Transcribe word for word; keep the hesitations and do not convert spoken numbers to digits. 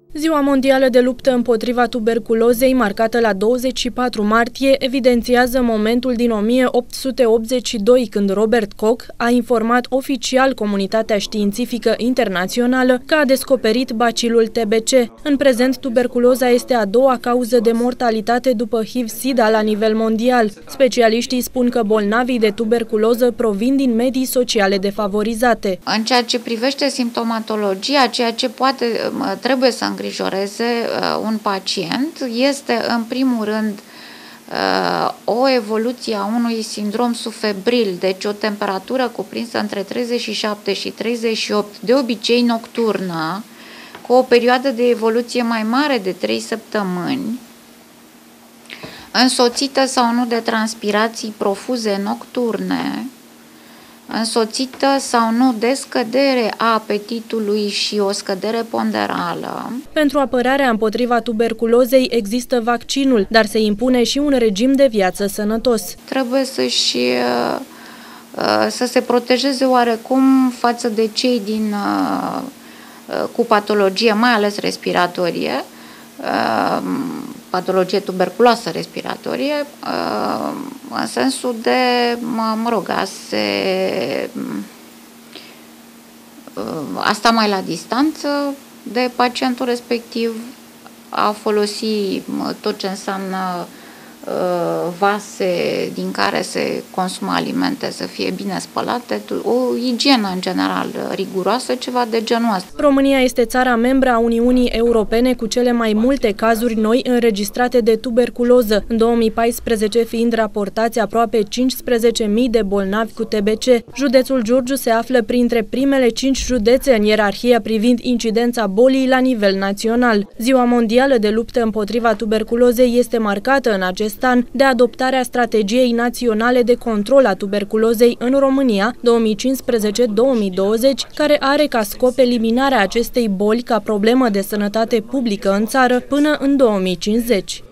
Ziua mondială de luptă împotriva tuberculozei, marcată la douăzeci și patru martie, evidențiază momentul din o mie opt sute optzeci și doi, când Robert Koch a informat oficial comunitatea științifică internațională că a descoperit bacilul T B C. În prezent, tuberculoza este a doua cauză de mortalitate după H I V-SIDA la nivel mondial. Specialiștii spun că bolnavii de tuberculoză provin din medii sociale defavorizate. În ceea ce privește simptomatologia, ceea ce poate, trebuie să îngrijoreze un pacient este, în primul rând, o evoluție a unui sindrom subfebril, deci o temperatură cuprinsă între treizeci și șapte și treizeci și opt, de obicei nocturnă, cu o perioadă de evoluție mai mare de trei săptămâni, însoțită sau nu de transpirații profuze nocturne, însoțită sau nu de scădere a apetitului și o scădere ponderală. Pentru apărarea împotriva tuberculozei există vaccinul, dar se impune și un regim de viață sănătos. Trebuie să-și, să se protejeze oarecum față de cei din, cu patologie, mai ales respiratorie, patologie tuberculoasă respiratorie, în sensul de, mă, mă rog, a se, asta mai la distanță de pacientul respectiv, a folosi tot ce înseamnă vase din care se consumă alimente să fie bine spălate, o igienă în general riguroasă, ceva de genul ăsta. România este țara membră a Uniunii Europene cu cele mai multe cazuri noi înregistrate de tuberculoză, în două mii paisprezece fiind raportați aproape cincisprezece mii de bolnavi cu T B C. Județul Giurgiu se află printre primele cinci județe în ierarhia privind incidența bolii la nivel național. Ziua mondială de luptă împotriva tuberculozei este marcată în acest an de adoptarea strategiei naționale de control a tuberculozei în România două mii cincisprezece două mii douăzeci, care are ca scop eliminarea acestei boli ca problemă de sănătate publică în țară până în două mii cincizeci.